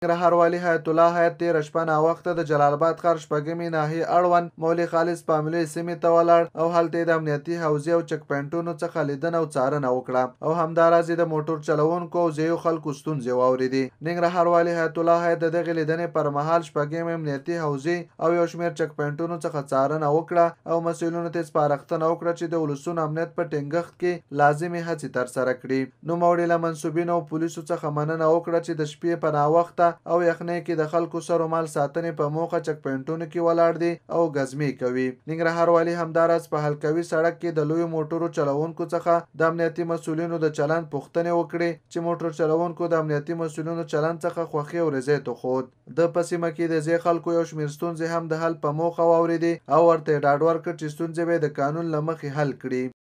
ننګرهار والي حیات الله حیات تېره شپه ناوخته د جلال آباد ښار شپږمې ناحیې اړوند مولوي خالص فامیلي سیمې ته ولاړ او هلته یې د امنیتي حوزې او چک پوینټونو څخه لیدنه او څارنه وکړه او همداراز یې د موټر چلوونکو او ځایو خلکو ستونزې واورېدې. ننګرهار والي حیات الله حیات د دغې لیدنې پر مهال شپږمې امنیتي حوزې او یو شمېر چک پوینټونو څخه څارنه وکړه او مسؤلینو ته سپارښتنه وکړه چې د ولسونو امنیت په ټینګښت کې لازمي هڅې ترسره کړي. نوموړي له منصوبینو او پولیسو څخه مننه وکړه چې د شپې په ناوخته او یخنۍ کې د خلکو سر و مال ساتنې په موخه چک پوینټونو کې ولاړ دي او ګزمې کوي. ننګرهار والي همداراز په حلقوي سړک کې د لویو موټرو چلوونکو څخه د امنیتي مسؤلینو د چلند پوښتنې وکړې چې موټر چلوونکو د امنیتي مسؤلینو چلند څخه خوښي او رضایت وښود. د په سیمه کې د ځای خلکو یو شمېر ستونزې هم د حل په موخه واورېدې او ورته یې ډاډ ورکړ چې ستونزې به یې د قانون له مخې حل کړي.